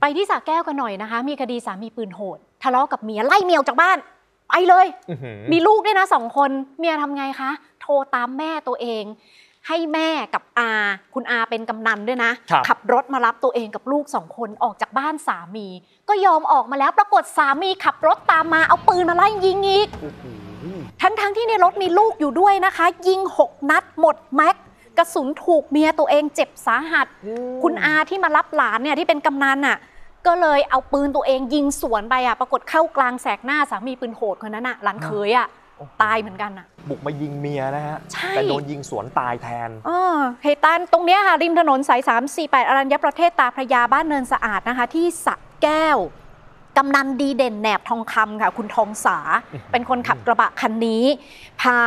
ไปที่สระแก้วกันหน่อยนะคะมีคดีสามีปืนโหดทะเลาะกับเมียไล่เมียออกจากบ้านไปเลยมีลูกด้วยนะ2 คนเมียทำไงคะโทรตามแม่ตัวเองให้แม่กับอาคุณอาเป็นกำนันด้วยนะขับรถมารับตัวเองกับลูก2 คนออกจากบ้านสามีก็ยอมออกมาแล้วปรากฏสามีขับรถตามมาเอาปืนมาไล่ยิงอีกทั้งที่ในรถมีลูกอยู่ด้วยนะคะยิง6 นัดหมดแม็กกระสุนถูกเมียตัวเองเจ็บสาหัสคุณอาที่มารับหลานเนี่ยที่เป็นกำนันน่ะก็เลยเอาปืนตัวเองยิงสวนไปปรากฏเข้ากลางแสกหน้าสามีปืนโหดคนนั้นหลานเขยตายเหมือนกันบุกมายิงเมียนะฮะแต่โดนยิงสวนตายแทนเหตุการณ์ตรงนี้ค่ะริมถนนสาย348อรัญญประเทศตาพระยาบ้านเนินสะอาดนะคะที่สระแก้วกำนันดีเด่นแหนบทองคำค่ะคุณทองสาเป็นคนขับกระบะคันนี้พา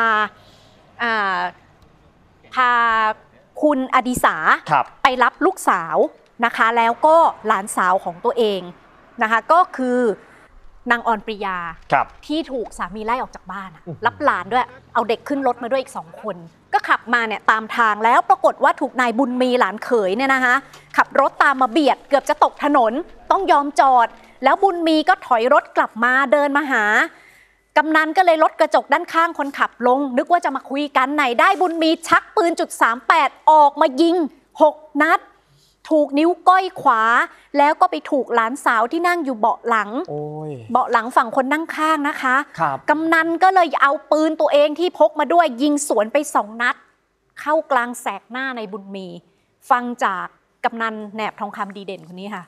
คุณอดิสาไปรับลูกสาวนะคะแล้วก็หลานสาวของตัวเองนะคะก็คือนางออนปริยาที่ถูกสามีไล่ออกจากบ้านรับหลานด้วยเอาเด็กขึ้นรถมาด้วยอีก2 คนก็ขับมาเนี่ยตามทางแล้วปรากฏว่าถูกนายบุญมีหลานเขยเนี่ยนะคะขับรถตามมาเบียดเกือบจะตกถนนต้องยอมจอดแล้วบุญมีก็ถอยรถกลับมาเดินมาหากำนันก็เลยลดกระจกด้านข้างคนขับลงนึกว่าจะมาคุยกันไหนได้บุญมีชักปืน.38ออกมายิง6 นัดถูกนิ้วก้อยขวาแล้วก็ไปถูกหลานสาวที่นั่งอยู่เบาะหลังฝั่งคนนั่งข้างนะคะกำนันก็เลยเอาปืนตัวเองที่พกมาด้วยยิงสวนไป2 นัดเข้ากลางแสกหน้าในบุญมีฟังจากกำนันแหนบทองคำดีเด่นคนนี้ค่ะ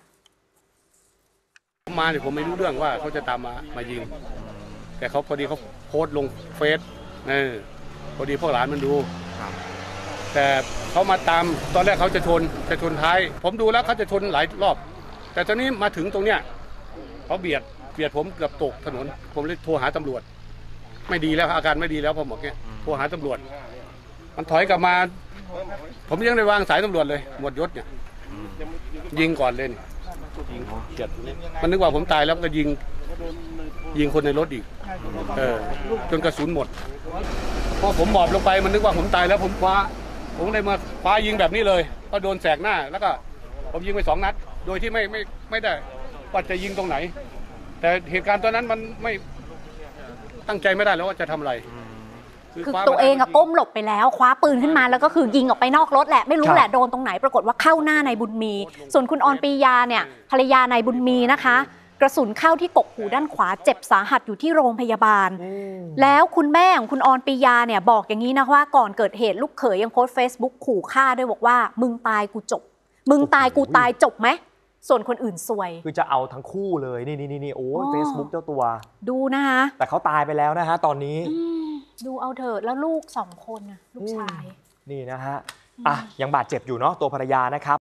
มาเนี่ยผมไม่รู้เรื่องว่าเขาจะตามมายิงแต่เขาพอดีเขาโพสต์ลงเฟซพอดีพวกหลานมันดูแต่เขามาตามตอนแรกเขาจะชนท้ายผมดูแล้วเขาจะชนหลายรอบแต่ตอนนี้มาถึงตรงเนี้ยเขาเบียดผมเกือบตกถนนผมเลยโทรหาตำรวจไม่ดีแล้วอาการไม่ดีแล้วผมบอกเนี่ยโทรหาตำรวจมันถอยกลับมาผมยังได้วางสายตำรวจเลยหมวดยศเนี่ยยิงก่อนเลยยิงเกียดมันนึกว่าผมตายแล้วก็ยิงคนในรถอีกจนกระสุนหมดพอผมหมอบลงไปมันนึกว่าผมตายแล้วผมเลยมาคว้ายิงแบบนี้เลยก็โดนแสกหน้าแล้วก็ผมยิงไป2 นัดโดยที่ไม่ได้ว่าจะยิงตรงไหนแต่เหตุการณ์ตอนนั้นมันไม่ตั้งใจไม่ได้แล้วว่าจะทำอะไรคือตัวเองก้มหลบไปแล้วคว้าปืนขึ้นมาแล้วก็คือยิงออกไปนอกรถแหละไม่รู้แหละโดนตรงไหนปรากฏว่าเข้าหน้านายบุญมีส่วนคุณออนปรียาเนี่ยภรรยานายบุญมีนะคะกระสุนเข้าที่กกหูด้านขวาเจ็บสาหัสอยู่ที่โรงพยาบาลแล้วคุณแม่ของคุณออนปรียาเนี่ยบอกอย่างนี้นะว่าก่อนเกิดเหตุลูกเขยยังโพสต์ Facebook ขู่ฆ่าด้วยบอกว่ามึงตายกูจบมึงตายกูตายจบไหมส่วนคนอื่นซวยคือจะเอาทั้งคู่เลยนี่โอ้เฟซบุ๊กเจ้าตัวดูนะคะแต่เขาตายไปแล้วนะฮะตอนนี้ดูเอาเถอะแล้วลูก2 คนนะลูกชายนี่นะฮะยังบาดเจ็บอยู่เนาะตัวภรรยานะครับ